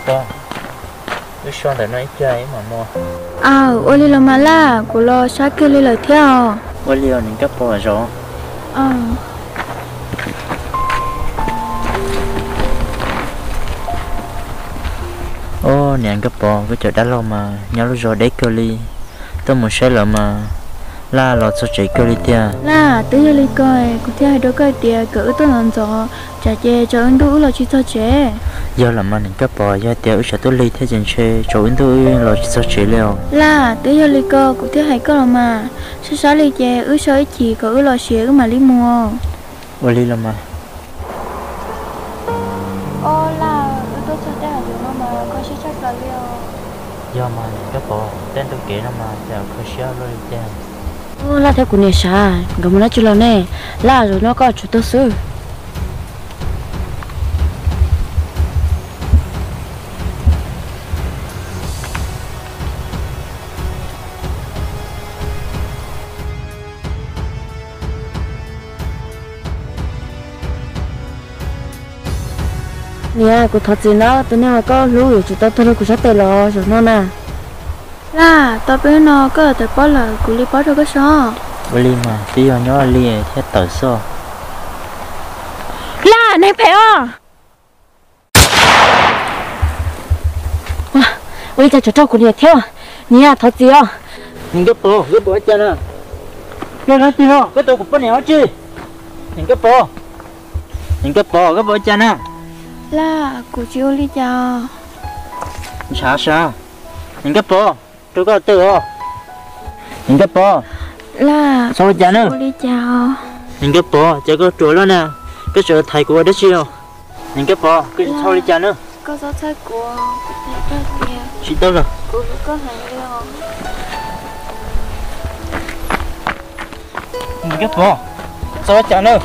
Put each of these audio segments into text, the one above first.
to cái xoan để nó chơi mà mua ôi đi làm mà la của lo sát kia lên lời theo ôi liều những cái bò rồi ô nè cái bò cái chỗ đã lâu mà nhớ lúc rồi đấy cơ ly tôi muốn xe là mà la lọt sao chạy cơ ly tia la tới giờ đi coi của theo đó coi tia cỡ tôi làm rõ chả chê cho anh đủ là chỉ sao chê giờ làm mà những cái bò giờ tia ước tôi ly thế chân xe chỗ anh tôi là chỉ sao chạy leo la tới giờ đi coi của theo hay có là mà sao sao ly chê ước sao chỉ cỡ là xé cái mà đi mua ôi ly là mà ô la tôi sao đây là nó mà coi sẽ chắc là liều giờ mà những cái bò tên tôi kể nó mà giờ khơi xéo rồi tia ô là theo của nè sao gồm nó chưa lâu nè là rồi nó có chút tốt xưa nè của thật gì nó tôi nói có lú rồi chúng ta thôi của sát tê lo rồi nó nè la tao biết nó có thể bỏ là của đi bỏ được cái sao ôi ly mà tí giờ nhớ ly thế tờ số là này phải à ôi cha cho của nè theo nè thật gì à những cái bò chân à cái nó tí nó cái tôi cũng bắt nhỏ chứ những cái bò chân à la của chị đi chào sao những cái bò tôi có tự hả những cái bò la sao chân nữa đi chào những cái bò chỉ có chuột đó nè cái chuột thầy của đấy chưa những cái bò cái sao đi chân nữa có gió thầy của thầy cái kia chị tốt rồi của có hàng liều những cái bò sao chân nữa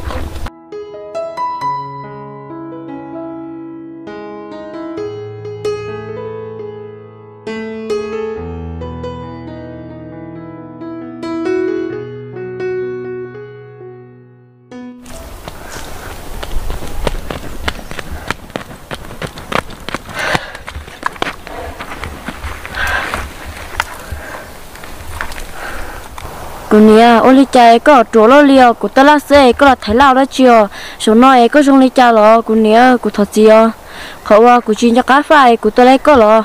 cô nè ô li cha có chỗ lo liều của ta là xe có là thấy lao đó chưa số nói có trong li cha lo cô nè của thật gì à họ qua của chuyên cho cá phải của ta lấy có lo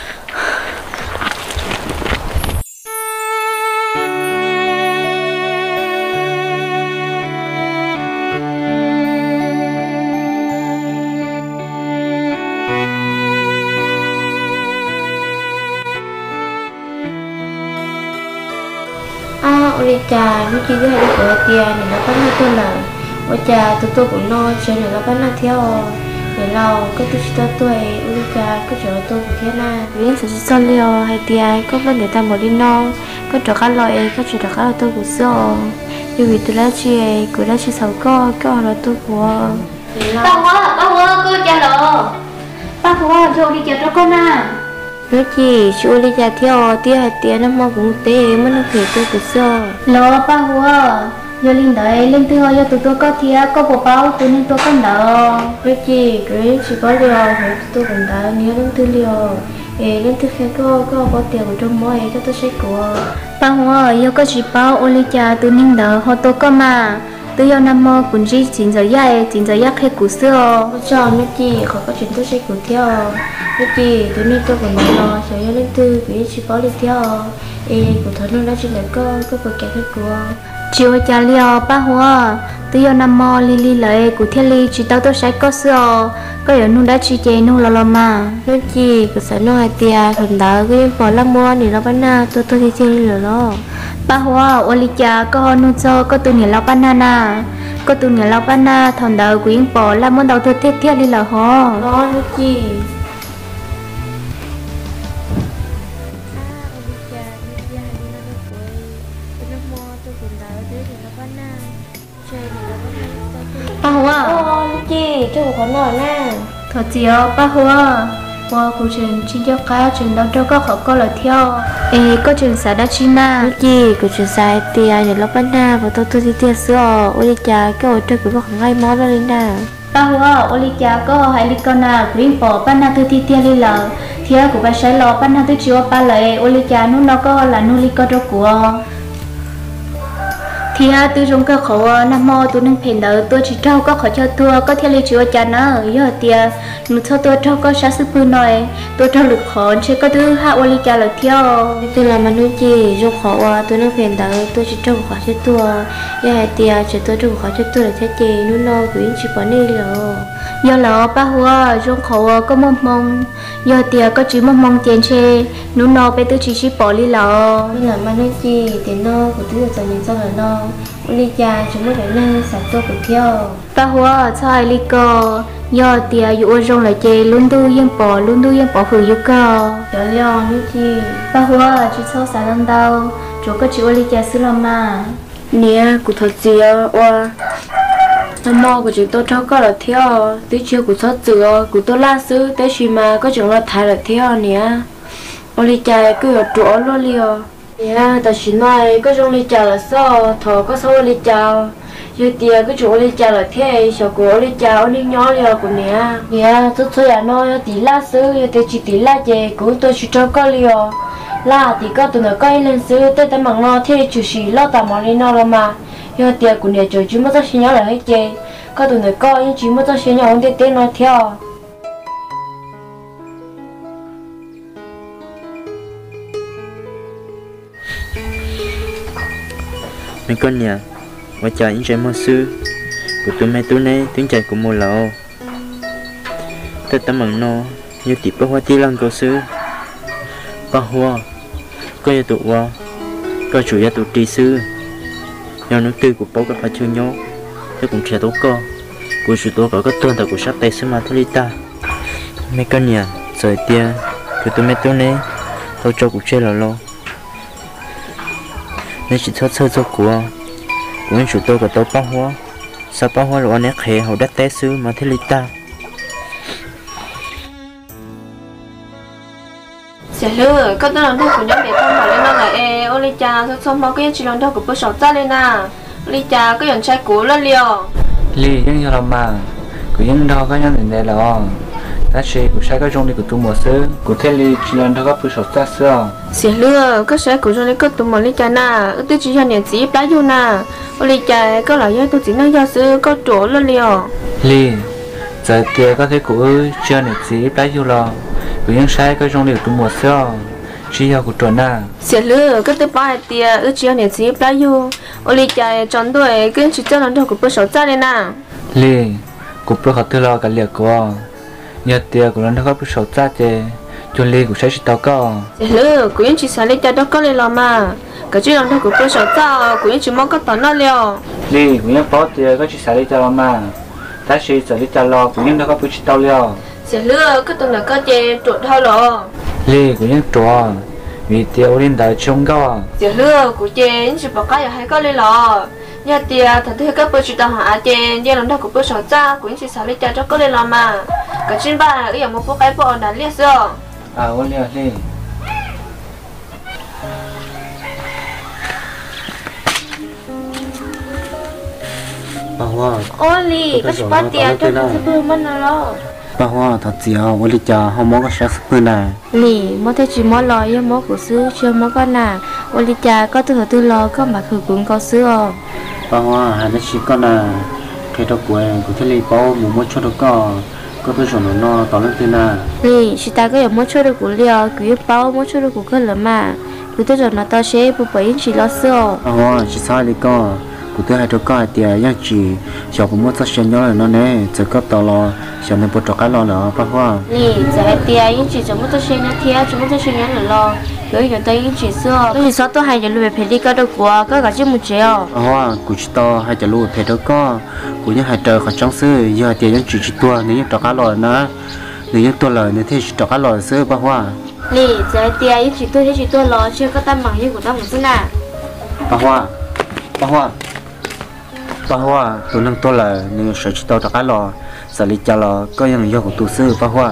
ôi cha nó chỉ cái hay của tia này nó bắt nó tôi là ôi cha tôi cũng no cho nên nó bắt nó theo để lâu cái tôi chỉ tôi ôi cha cái chỗ tôi cũng thế này liên sẽ sao liều hay tia có vấn đề ta một đi no cái chỗ khác loại cái chỗ khác là tôi cũng sợ vì tôi đã chia của đã chia sáu có là tôi của ba hoa cô cha lo ba hoa thôi đi chờ cho con à nó chỉ chú đi ra theo tia nó mò cũng tê mà nó phải tôi cứ sợ lo ba hoa giờ linh đấy linh thứ hai giờ tụi tôi có thia có bộ bao tụi nên tôi con đỡ cái chỉ có liều thì tôi cũng đã nhớ linh thứ liều linh thứ khác có tiền của trong mỗi cái tôi sẽ của ba hoa giờ có chỉ bao ô li cha tụi nên đỡ họ tôi có mà tôi giờ năm mò cũng chỉ chín giờ dạy hết của xưa cho nó chỉ họ có chuyện tôi sẽ của theo cái gì tụi nên tôi còn nói lo sợ cho lên tư vì chỉ có đi theo của thằng nó đã chỉ là có cuộc kẹt hết của chiều cha liao ba hoa tôi giờ nằm mò li lại của thiên li chỉ tao tôi sẽ có sữa có ở nung đã chỉ chơi nung lo mà cái gì của sẽ nói tia thằng đó cái bỏ lắm mua thì nó bán na tôi đi chơi rồi đó ba hoa oli cha có nung cho có tôi nhảy lao banana có tôi nhảy lao banana thằng đó quyến bỏ lắm muốn đầu tôi thiết đi là ho đó cái gì ba hoa chị chú có nói nè thật gì ba hoa qua cuộc chuyện chính cho cá chuyện đó cho có khó có lời theo có chuyện xã đã chi na chị cuộc chuyện sai thì ai để nó bán na và tôi đi tiền sữa ôi cha cái ôi trời cũng có ngay món đó lên nè ba hoa ô li cha có hai li con à green bỏ ban na tư ti tia li lờ thia của ba sai lò ban na tư chiu ba lệ ô li cha nó có là nó li con đâu của thì từ trong cái khẩu nam mô tôi nên phèn đỡ tôi chỉ trâu có khỏi cho tôi có theo lý chúa cha nó giờ tia nụ cho tôi trâu có sát sức bự nói tôi trâu lực khó chứ có thứ hạ ô li cha là theo tôi làm mà nuôi chi trong khẩu tôi nên phèn đỡ tôi chỉ trâu khỏi cho tôi giờ tia chỉ tôi trâu khỏi cho tôi là thế gì nó lo quyến chỉ bỏ đi rồi giờ là ba hoa trong khẩu có mong mong giờ tia có chỉ mong mong tiền chê nó lo bé tôi chỉ bỏ đi rồi nên là mà nuôi chi thì nó của tôi là nhìn sao là nó đi cha chúng mới phải nên sản xuất của theo ba hoa sai li co do tia dụ rong lại chê luôn tu yên bỏ hử yêu co cho lo nuôi chi ba hoa chỉ sau sáng lần đầu chỗ có chịu li cha xứ làm mà nè cụ thật gì oa năm mò của chúng tôi cho có là theo tí chiều của thoát dừa của tôi la xứ tới khi mà có chúng là thái là theo nè li cha cứ ở chỗ lo liều nè ta chỉ nói có trong li cha là sao thọ có số li cha giờ tia cái chỗ li cha là thế sao của li cha li nhỏ liều của nè tôi thôi à nói tí la xứ giờ tôi chỉ tí la chè của tôi chỉ cho có liều là thì có tụi nó coi lên xứ tới tới mảng nó thế chủ sĩ lo tạm mỏ lên nó rồi mà giờ tia của nè trời chỉ mới cho xin nhỏ là hết chè có tụi nó coi nhưng chỉ mới cho xin nhỏ không để tên nó theo mấy con nhà và chờ những trái mơ sư của tụi mẹ tụi này tiếng chạy của mùa lậu tất tấm bằng nó như tịp bó hoa tí lăng cầu sư bó hoa có nhà tụ hoa có chủ nhà tụ trì sư nhau nước tư của bố các phải chưa nhớ tôi cũng trẻ tố co của chủ tố có tuần thật của sắp tay sư mà thôi ta mấy con nhà rồi tia của tụi mẹ tụi này tôi cho cuộc chơi là lo nên chỉ thoát sơ cho của chủ tôi có tàu bao hoa sao bao hoa rồi nét khé hậu đất té xứ mà thế ta sẽ lừa có tên lòng thơ của nhóm để không hỏi lên nó là ô li cha sao xong bao cái chỉ lòng thơ của bố sầu ra lên à li cha có nhận trai cũ lên liều li những giờ làm mà của những đó có những vấn đề là ta chỉ của sai cái trong này của tôi một số của thế li chỉ lần đó có bữa sầu ra xưa sẽ lừa có sai của trong này có tụi mình li cha na tôi chỉ cho nhận chỉ bá vô na ô li cha có là do tôi chỉ nói do xưa có chỗ lên liều li giờ kia có thể của chưa nhận chỉ bá vô lo của những sai cái trong này của tôi một số chỉ là của tôi na sẽ lừa có tới ba tia chỉ cho nhận chỉ bá vô ô li cha chọn tuổi cái chỉ cho lần đó của bữa sầu ra lên à li của bữa họ tự lo cả liệt của nhật tiệc của nó có bữa sầu ra chứ chuẩn li của sai chỉ tao có lừa của những chị sai lấy cho đó có lên làm mà cái chuyện làm thôi của bữa sầu ra của những chị mong có tao nó liều li của những bó tiệc có chỉ sai lấy cho mà ta chỉ sai lấy cho lo của những đó có bữa chỉ tao liều sẽ lừa cái tuần là có chè trộn thôi rồi li của những trò vì tiệc lên đại chúng có sẽ lừa của chè những chị bảo cái hay có lên lò nhà tiệc thật thế các bữa chị tao hả chè nhà làm thôi của bữa sầu ra của những chị sai lấy cho có lên làm mà cái chuyện ba là cái dạng một bộ cái bộ đã liệt rồi ôn liều li bà hoa ôi li cái chuyện ba tiệc cho cái bữa mình nó bà hoa thật gì à với cha không muốn có sắc bữa này lì mỗi thế chỉ mỗi lo với mỗi của xứ chưa mỗi con nào ô li cha có tư lo có mà khử cũng có xứ à bà hoa hai đứa chỉ con là cái đó của thế li bao một chỗ đó có tôi chọn nó tao lên tên à lì chỉ ta có mỗi chỗ được của liều cứ bao mỗi chỗ được của cái là mà cứ tôi chọn nó tao sẽ bù bấy chỉ lo xứ bà hoa chỉ sai li con của tôi hai đứa con thì yang chỉ cháu cũng muốn phát triển nhau là nó nè chỉ có tao lo cháu nên bớt cho cái lo nữa bà hoa lì giải tiền những chỉ chúng tôi sẽ nhớ theo chúng tôi sẽ nhớ là lo rồi giờ tới những chỉ xưa tôi chỉ sợ tôi hay giờ lùi về đi cái đâu của cái cả chiếc một triệu bà hoa của chị to hai giờ lùi về đó có của những hai trời khỏi trong xứ giờ tiền những chỉ tua nếu như cho cái lo nữa nếu như tua lời nếu thì cho cái lo xứ bà hoa lì giải tiền những chỉ tôi lo chưa có tâm bằng như của tao một xứ nào bà hoa bà hoa tôi nâng tôi là nếu sợ chỉ tao cho cái lo sợ lý cha lo có những do của tu sư bà hoa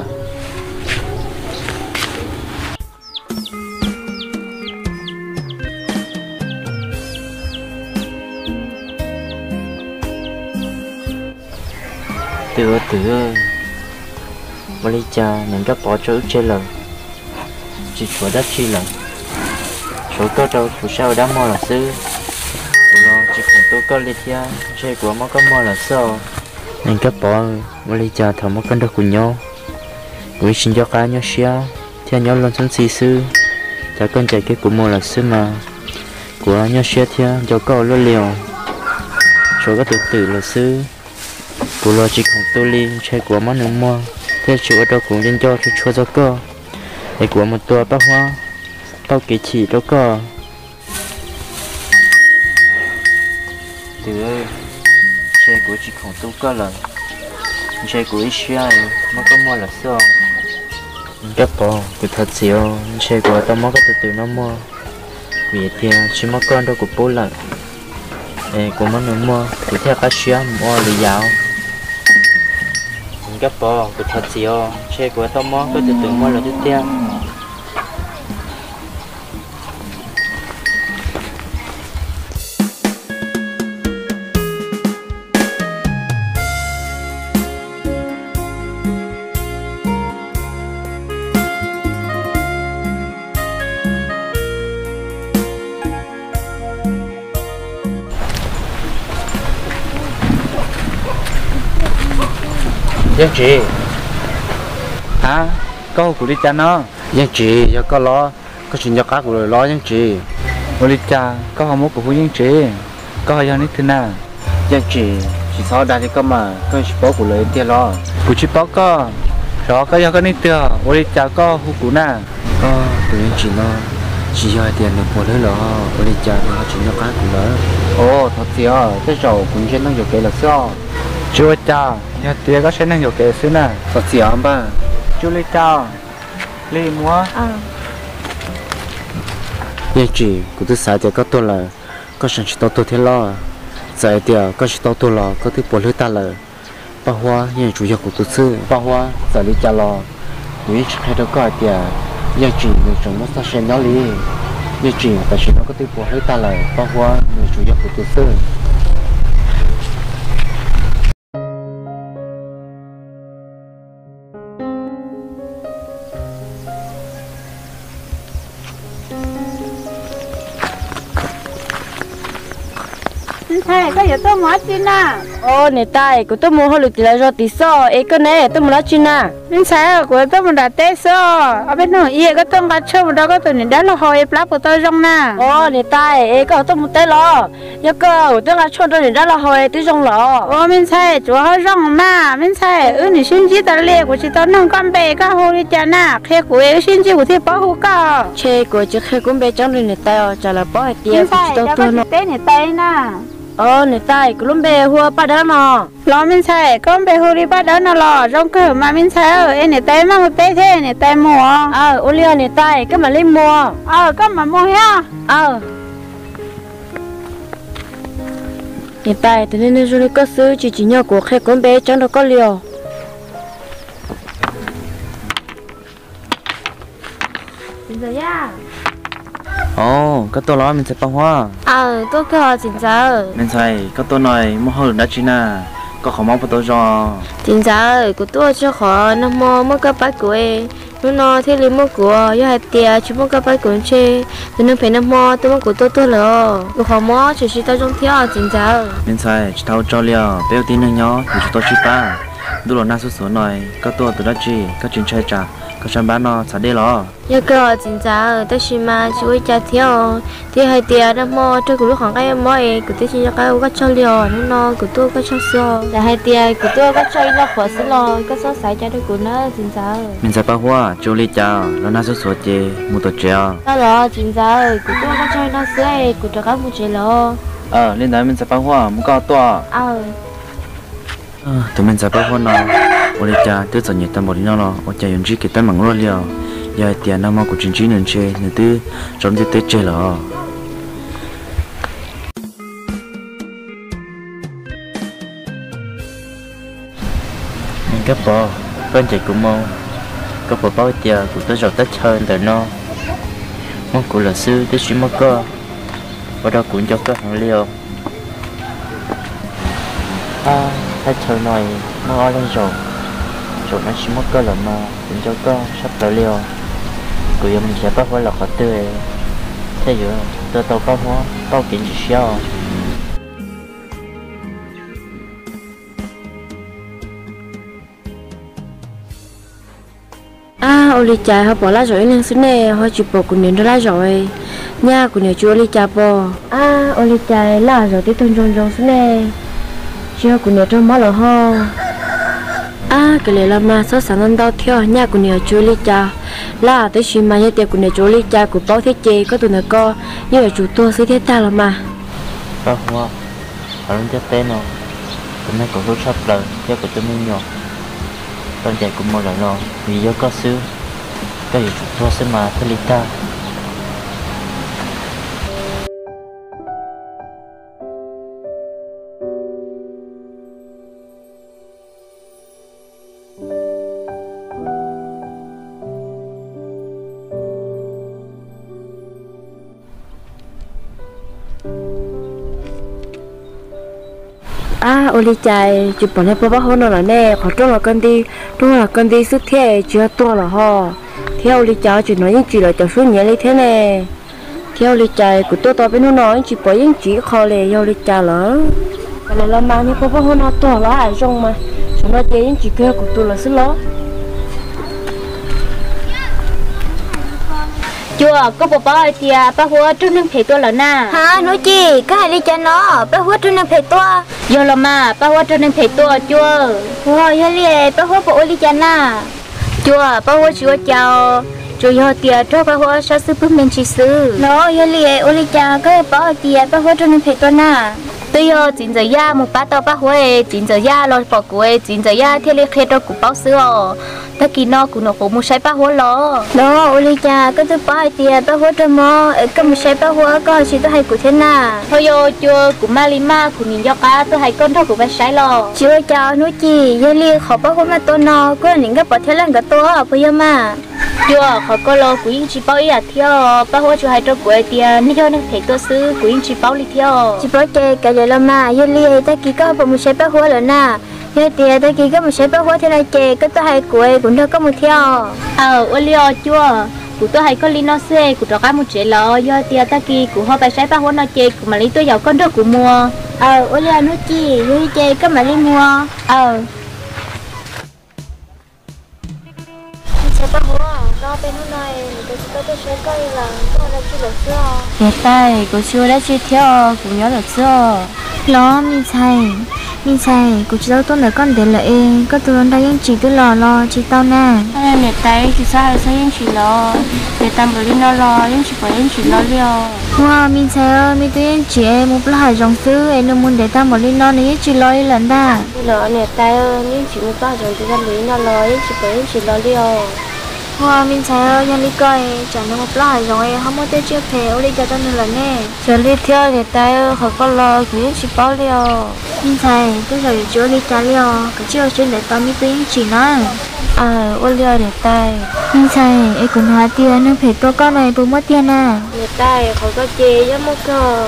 từ mà lấy cha những cái bỏ chỗ chơi lần chỉ chúa đất chi lần số cơ đâu chủ sao đã mua là sư chỉ cùng tôi có lấy thia chơi của nó có mua là sao những cái bỏ mà lấy cha thằng nó cần được cùng nhau quý xin cho cá nhau xia theo nhau luôn sân si sư cha con chạy cái của mua là sư mà của nhau xia theo cho có luôn liều số cái từ là sư của lo chỉ cùng tôi đi chơi của nó nữa mua theo chỗ đó cũng nên cho chúa cho cơ để của một tua bác hoa bao kỳ chỉ đó cơ từ ơi chơi của chỉ còn tôi cơ là chơi của Israel nó có mua là sao các bộ từ thật xíu chơi của tao mới có từ nó mua vì thì chỉ mất con đâu của bố lần để của nó nữa mua thì theo các xíu mua lì dạo các bộ từ thật xíu chơi của tao mới có từ mua là tiếp theo Giang chị hả câu của đi cha nó Giang chị cho có lo có chuyện cho cá của rồi lo Giang chị của đi cha có không muốn của Giang chị có hay như thế nào Giang chị chỉ sau đây thì có mà có chỉ bảo của lời tiền lo của chị bảo có đó có cái này tiền của đi cha có hú của nào có tụi Giang chị nó chỉ cho tiền được một đứa lo của đi cha nó chuyện cho cá của nó ồ thật thì cái sầu cũng sẽ năng được cái là sao chưa cha nhà tiền có sẽ năng được cái xứ nào thật gì không ba chú lấy cha lấy mua Giang chị của tôi xài tiền có tôi là có sản xuất tôi thế lo giải tiền có sản xuất tôi là có thứ bổ lưỡi ta là ba hoa nhưng chủ yếu của tôi sư ba hoa giải lý cha lo vì hay đâu có tiền Giang chị người chồng nó sẽ nó đi Giang chị tại sao nó có thứ bổ lưỡi ta là ba hoa người chủ yếu của tôi sư Thầy có giờ tôi mua chi na ô nè tay của tôi mua hơi được là do tí so ấy cái này tôi mua lá chi na nên sao của tôi mua đã té so ở bên nội ie cái tôi bắt chơi một đó cái tôi này đã là hồi plug của tôi trong na ô nè tay ấy cái tôi mua té lo nhớ cơ của tôi bắt chơi tôi này đã là hồi tôi trong lo ô mình sai chúa hơi rong mà mình sai nè xin chỉ ta lệ của chị tôi nâng con bé cái hồi đi chả na khe của ấy xin chỉ của thì bảo hộ cả chơi của chị khe con bé trong này nè tay trả là bảo tiền của chị tôi nó té nè tay na nè tay của lùm bè hùa bắt đó nó lo mình sai con bè hùa đi bắt đó nó lo trong cửa mà mình sai ở nè tay mà một té thế nè tay mua ô liêu nè tay cái mà lên mua cái mà mua ha nè tay thì nên rồi có sư chỉ nhau của khách con bé chẳng đâu có liều bây giờ ya ồ cái tôi nói mình sẽ bao hoa tôi có chính xác mình sai cái tôi nói mua hơn đã chi na có không mong tôi cho chính xác của tôi cho khó nó mua cái bát của em nó thế liền mua của do hai tia chỉ mua cái bát của chơi thì nó phải nó mua tôi mua của tôi rồi của họ mua chỉ tao trong thiếu chính xác mình sai chỉ thao cho liao béo tin nó nhỏ thì chúng tôi chỉ ba đủ là na số nói cái tôi từ đó chi cái chuyện chơi trả cái chuyện bán nó sẽ đi lo nhớ cơ chính xác tôi chỉ mà chỉ với cha thiếu thì hai tia nó mua tôi cũng lúc khoảng cái mua ấy của tôi chỉ cho cái cái cho liều nó của tôi cái cho số là hai tia của tôi cái chơi là khó xử lo cái số sai cho tôi của nó chính xác mình sẽ bao hoa cho li chào là na số chơi một tổ treo đó là chính xác của tôi cái chơi nó sấy của tôi cái một chơi lo lên đấy mình sẽ bao hoa một cao to tụi mình sẽ bao hoa nào ở đây cha tôi sẽ nhận tâm một đi nào ở cha dùng chỉ cái tâm bằng luôn liều giờ tiền nó mà của chính trị nên chơi nên tư trong cái tết chơi là mình cấp bò con chạy cũng mong cấp bò bao tiền của tôi rồi tết hơn từ nó mong của là sư tôi chỉ mong cơ và đó cũng cho các hàng liều Hết chơi nói nó ở lên rồi nó chỉ mất cơ là mà tính cho cơ sắp tới liều cứ giờ mình sẽ bắt vào là khó tươi thế rồi tôi tao có hóa tao kiến chỉ sao Oli cha họ bỏ lá rồi lên xuống nè họ chụp bộ của nền đó lá rồi nha của nền chú Oli cha bỏ Oli cha lá rồi tiếp tục rong xuống nè chưa của nền trong máu là ho cái này là mà sao sáng ăn đau theo nha của nền chú Oli cha là tới khi mà nhà tiệc của nền chú Oli cha của bao thế chế có tụi nó co như là chủ tôi sẽ thế ta là mà hoa ở bên tên nó tụi nó còn rất sắp lời cho của tụi mình nhỏ con chạy cùng một lần rồi vì do có xứ cái gì chúng tôi sẽ mà thay ta Oli chạy chụp bỏ lên bao hôm nào nè khó trông là con đi sức thế chưa to là ho theo Oli chạy chỉ nói những chuyện là cho số nhẹ như thế nè theo Oli chạy của tôi bên nó nói chỉ bỏ những chuyện khó lệ Oli chạy lỡ cái này là mà như bao hôm nào to là ai rong mà chúng nó chơi những chuyện kia của tôi là sức ló chưa có bộ bao thì bác hứa trước nên phải tôi là na hả nói chi cái hai đi cho nó bác hứa trước nên phải tôi giờ là mà bác hứa trước nên phải tôi chưa giờ đi bác hứa bộ đi cho na chưa bác hứa chưa chào rồi giờ tiền cho bác hứa sao sư bức mình chỉ sư nó giờ đi Oli cha cái bao tiền bác hứa trước nên phải tôi na tôi giờ chín giờ ya một bát tao bác hứa chín giờ ya rồi bỏ cuối chín giờ ya theo lịch khai cho cụ bao sữa ta kỳ nó cũng nó cũng một sai bác hứa lo đó Oli cha cái tôi bao tiền bác hứa cho mò cái một sai bác hứa có chỉ tôi hay cụ thế na thôi giờ chưa cụ malima cụ nhìn cho cá tôi hay con thôi cụ phải sai lo chưa chào nói chi giờ đi khó bác hứa mà tôi nó có những cái bỏ thế lần cái tôi bây giờ mà chưa khó có lo cụ yên chỉ bao ý theo bác hứa chưa hay cho cụ tiền nếu cho nên thấy tôi sư cụ yên chỉ bao đi theo chỉ bảo chơi cái gì là mà giờ đi ta kỳ có một sai bác hứa rồi na giờ tiền ta kỳ có một sai bác hứa thế này chơi cái tôi hay cụ cũng đâu có một theo Olio chưa cụ tôi hay có li nó xe cụ cho cá một chế lo do tiền ta kỳ cụ họ phải sai bác hứa nó chơi cụ mà lấy tôi giàu con được cụ mua Olio nói chi giờ chơi cái mà đi mua sai bác hứa nó bên nó này tôi sẽ coi là tôi đã chưa được chưa hiện tại cụ chưa đã chưa theo cụ nhớ được chưa lo mình sai cụ chỉ tôi là con để lại có tôi đang những chỉ tôi lo chỉ tao nè hiện tại thì sao những chỉ lo để tao bữa đi nó lo những chỉ phải những chỉ lo liều mình sai ơi mình tôi chỉ một là hai dòng sư em nó muốn để tao bữa đi nó những chỉ lo lần ta lo hiện tại những chỉ một là dòng thì tao bữa đi nó lo những chỉ phải những chỉ lo liều mình sai ơi nhân đi coi chẳng được một là hai dòng em không có tới chưa thể ở đây cho tao nữa là nè giờ đi theo hiện tại họ có lo những chỉ bao liều mình sai tôi rồi chưa đi trả liều cái chưa chuyên để tao mới tới chỉ nói Olio hiện tại mình sai em còn hóa tiền nên phải tôi con này bố mất tiền à hiện tại họ có chế cho một cái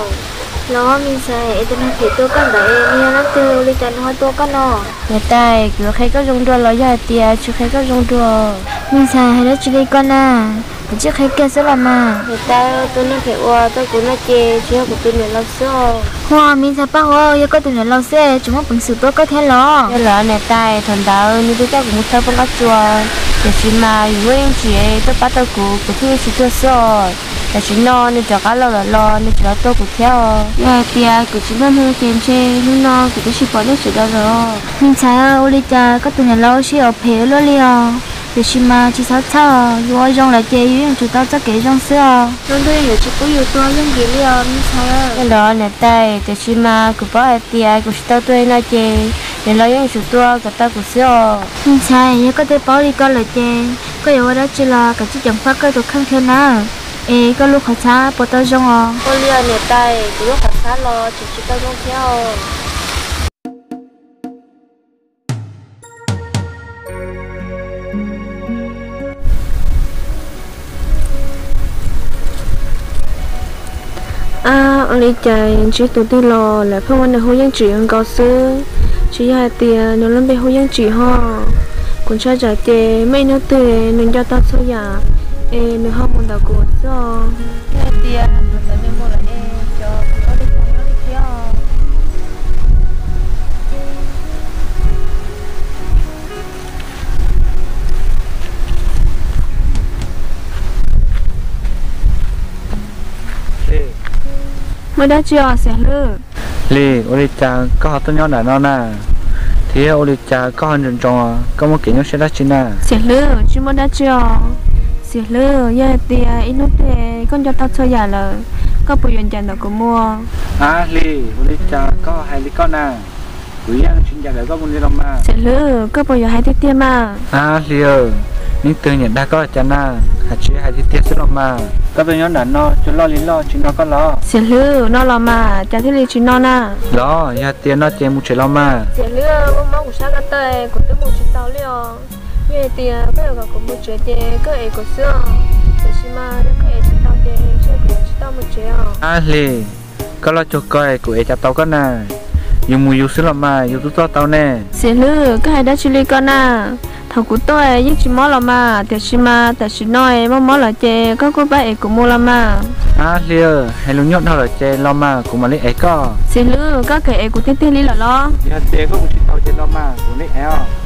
nó mình sai em tôi phải tôi con đấy nên nó từ đi trả nó tôi con nó hiện tại cứ khi có dùng đua lo giờ tiền chứ khi có dùng đua mình sai hay đó chỉ đi con à chứ khi kia sẽ làm mà hiện tại tôi nên phải qua tôi cũng nói chế chứ của tôi nên làm sao mình sai bao giờ có tụi nó làm xe chúng nó bằng sự tôi có thể lo giờ là hiện tại thằng đạo như tôi cũng thấy bằng cách chùa để chỉ mà với anh chị tôi bắt đầu của thứ chỉ tôi sợ để chỉ nó nên cho cá lo nên cho tôi cũng theo tiền của chúng nó hơi tiền chơi nhưng nó của tôi chỉ bỏ được sự đó rồi mình sai Oli cha có tụi nó lo chỉ ở phía lo liao để chỉ mà chỉ sao rồi rong lại chơi với chúng ta chắc cái rong xưa rong tôi hiểu chỉ có nhiều tôi những gì liao mình sai cái đó hiện tại để chỉ mà của bỏ tiền của tao tôi nói chơi để lo những chúng tôi của tao của xưa mình sai nhưng có thể bỏ đi con lại chơi có điều đó chỉ là cái chỉ chẳng phát cái đồ khăn thế nào có lúc họ xa bỏ tao rong Olio hiện tại của lúc họ xa lo chỉ tao rong theo Oli chạy chỉ tụi tôi lo là không ăn được hối dân chuyện cao sư chỉ hai tiền nó lên bên hồ giang chỉ ho cũng cho trả tiền mấy nó tươi nên cho tao số nhà nó không muốn đào cổ cho hai tiền nó tới bên mua là cho có đi theo mới đã chưa sẽ lư lì ôi cha có họ tôi nhớ đã nó nè thì ôi cha có hơn rừng tròn có một kiểu nhau sẽ đắt chín nè sẽ lư chứ mới đã chưa sẽ lư giờ thì ít lúc thì con cho tao chơi giả là có bùi dần dần được cũng mua lì ôi cha có hai lì con nè quý ăn chuyên gia để có một lì đâu mà sẽ lư có bùi giờ hai tiết mà lì những từ nhận đã có cha nè hạt chia hai tiết sẽ đâu mà có tôi nhớ đã nó cho lo lý lo chứ nó có lo sẽ lư nó lo mà cha thế lì chứ nó nè lo giờ tiền nó tiền một triệu lo mà sẽ lư ông máu của sao cái tê của tôi một triệu tao liao như tiền bây giờ có một triệu tiền có ấy có xưa để xem mà có ấy tao tiền sẽ có tao một triệu lì có lo cho coi của ấy cha tao có nè dùng mùi dùng sữa lo mà dùng tốt tao nè sẽ lư có hai đã chili con nè thằng của tôi giúp chị món là mà để chị mà để chị nói món là chè có cô bé của mua là mà lìa hay luôn nhốt đâu là chè lo mà cũng mà lấy ấy có sẽ lư có cái của tiên tiên lý là lo chè có một chiếc tàu chè lo mà cũng lấy ấy